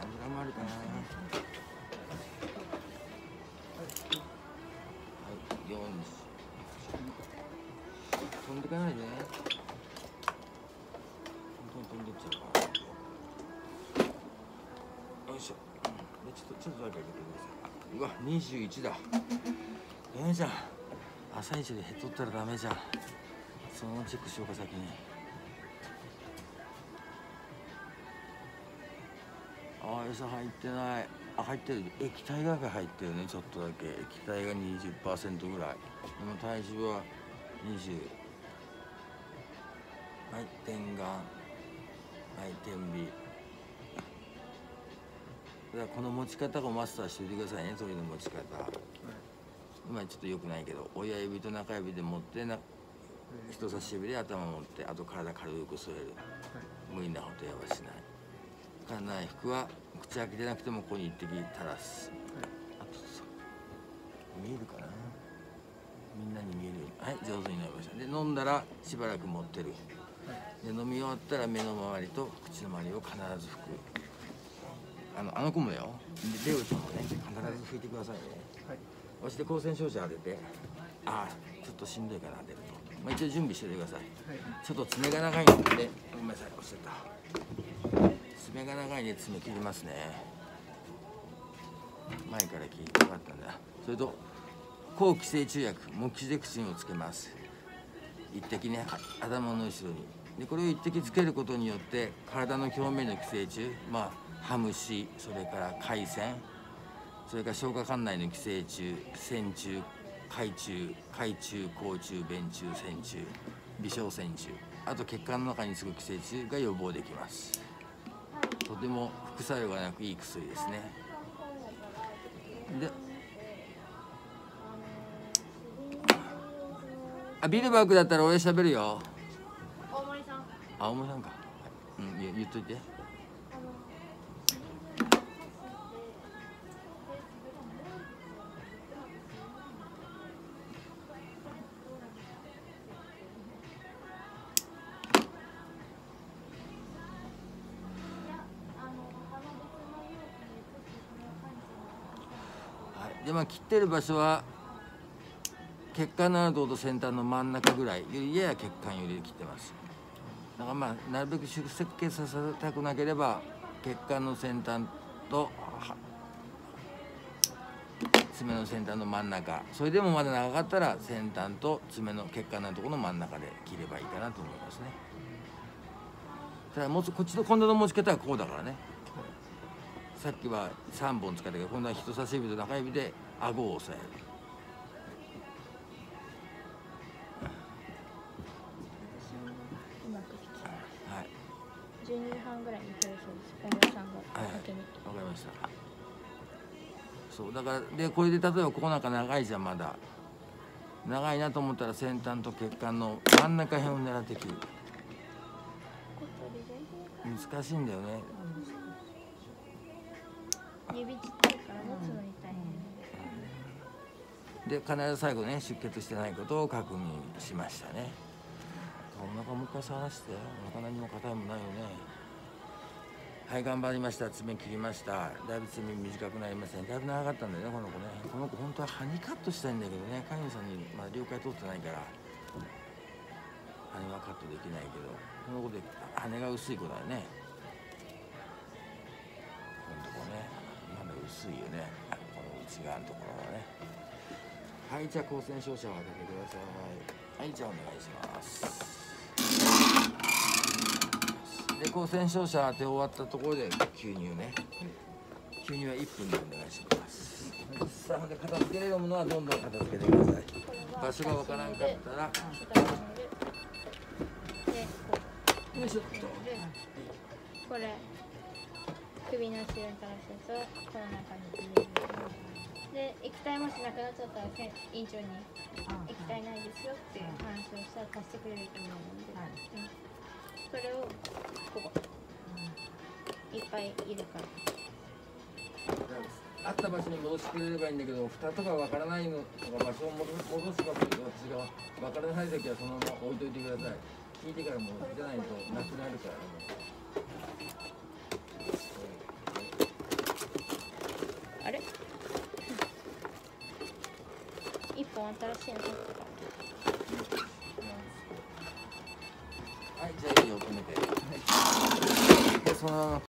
グラムあるかな。はい、4、飛んでかないでね。本当に飛んでっちゃうから。よいしょ。でちょっとだけ開けてください。うわ、21だ。ダメじゃん。朝一で減っとったらダメじゃん。そのチェックしようか先に。ああ、餌入ってない。あ、入ってる。液体が入ってるね、ちょっとだけ。液体が 20% ぐらい。でも体重は20。はい、点眼。はい、点尾。だからこの持ち方をマスターしておいてくださいね、鳥の持ち方。今ちょっと良くないけど、親指と中指で持って人差し指で頭持って、あと体軽く添える。無理なことやはしない。から内服は口開けてなくてもここに一滴垂らす。あとそう見えるかな、みんなに見えるように。はい、上手に飲みました。で飲んだらしばらく持ってる。で飲み終わったら目の周りと口の周りを必ず拭く。あの子もよ、でレオちゃんもね、必ず拭いてくださいね。そして光線照射当てて、ああちょっとしんどいから当てると、まあ、一応準備しておいてください。ちょっと爪が長いので、ごめんなさい、押してた。爪が長いんで爪切りますね。前から切りたかったんだ。それと抗寄生虫薬モキゼクシンをつけます。一滴ね、頭の後ろに。でこれを一滴つけることによって体の表面の寄生虫、まあハムシ、それから海鮮、それから消化管内の寄生虫、線虫、海虫、甲虫、便虫、線虫、微小線虫、あと血管の中につく寄生虫が予防できます。とても副作用がなくいい薬ですね。でビルバークだったら俺喋るよ。大森さん。大森さんか。うん、言っといて。でまあ切ってる場所は血管のあると先端の真ん中ぐらいよりやや血管より切ってます。だからまあなるべく出血させたくなければ血管の先端と爪の先端の真ん中、それでもまだ長かったら先端と爪の血管のあるところの真ん中で切ればいいかなと思いますね。ただこっちの今度の持ち方はこうだからね。さっきは3本使ったけど今度は人差し指と中指で顎を押さえる。はい。 12時半ぐらいに来るそうです。本田さんがわかりました。そうだからでこれで例えばここなんか長いじゃん、まだ長いなと思ったら先端と血管の真ん中辺を狙って切る。難しいんだよね。 指ちっちゃいから持つのに大変で必ず最後ね出血してないことを確認しましたね。お腹もう一回触らせて。お腹何も硬いもないよね。はい、頑張りました。爪切りました。だいぶ爪短くなりましたね。だいぶ長かったんだよね、この子ね。この子本当はハニカットしたいんだけどね、飼い主さんにまだ了解取ってないから羽はカットできないけど、この子で羽が薄い子だよね。このとこね、まだ薄いよね。この内側のところはね。はい、じゃあ光線照射を当ててください。はい、じゃあお願いします。で光線照射当て終わったところで吸入ね。吸入は1分でお願いします。さあで片付けれるものはどんどん片付けてください。場所がわからんかったらよいしょっと。 これ首の後ろに垂らすとこの中に入れる。で液体もしなくなっちゃったら院長に液体ないですよっていう話をしたら貸してくれると思うので、それをここいっぱい入れるから。 あった場所に戻してくれればいいんだけど、蓋とかわからないのとか場所を戻すかもどっちがわからない時はそのまま置いといてください。聞いてからもじゃないとなくなるから。 新しいの入ってた。 はい、じゃあいいよ、止めて。で、そのまま